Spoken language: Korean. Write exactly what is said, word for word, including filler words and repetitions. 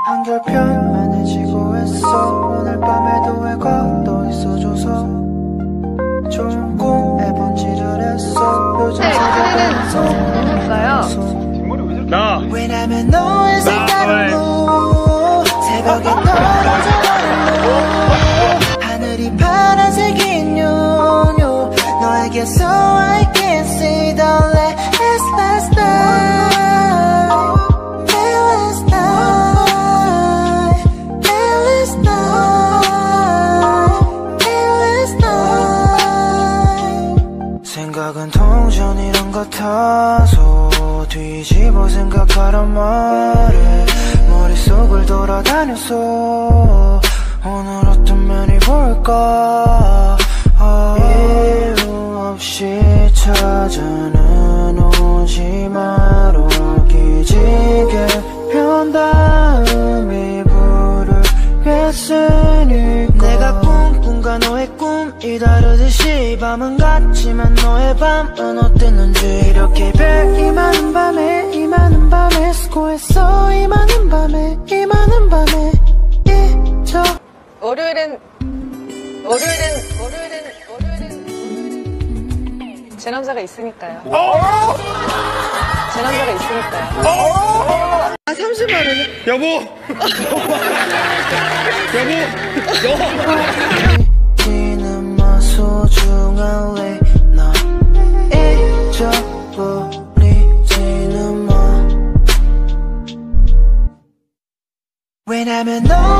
한결편안해 지고했어. 오늘 밤에도 왜 걷어 있어줘서 좋은 꿈 해본지를 했어. 요즘 새벽에서 누구였어요? 나 왜냐면 너의 색다른 새벽에 떨어져 하늘이 파란색인 요요 너에게서 I can see the last last night last night last night last night 생각은 동전이란 같아서 뒤집어 생각하란 말에 머릿속을 돌아다녔어. 오늘 어떤 면이 볼까. 아, 이유 없이 찾아는 오지 마로 기지개 편 다음 이불을 뺐으니까 내가 꿈꾼과 너의 꿈이 다르듯이 밤은 같지만 너의 밤은 어땠는지 이렇게 별 이 많은 밤에 이 많은 밤에 수고했어. 이 많은 밤에 이 많은 밤에 잊어. 월요일은 월요일은 월요일은 월요일은 제 남자가 있으니까요. 제 남자가 있으니까요. 아 삼십만 원. 여보 여보 잊지는 마 소중한 나 잊어버리지는 마 왜냐면 너